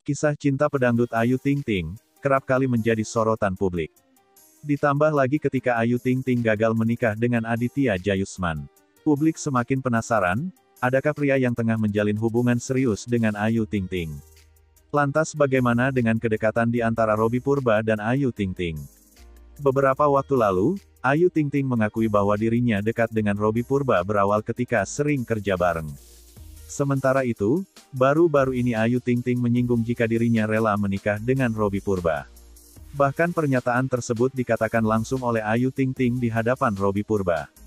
Kisah cinta pedangdut Ayu Ting Ting, kerap kali menjadi sorotan publik. Ditambah lagi ketika Ayu Ting Ting gagal menikah dengan Aditya Jayusman. Publik semakin penasaran, adakah pria yang tengah menjalin hubungan serius dengan Ayu Ting Ting? Lantas bagaimana dengan kedekatan di antara Robby Purba dan Ayu Ting Ting? Beberapa waktu lalu, Ayu Ting Ting mengakui bahwa dirinya dekat dengan Robby Purba berawal ketika sering kerja bareng. Sementara itu, baru-baru ini Ayu Ting Ting menyinggung jika dirinya rela menikah dengan Robby Purba. Bahkan pernyataan tersebut dikatakan langsung oleh Ayu Ting Ting di hadapan Robby Purba.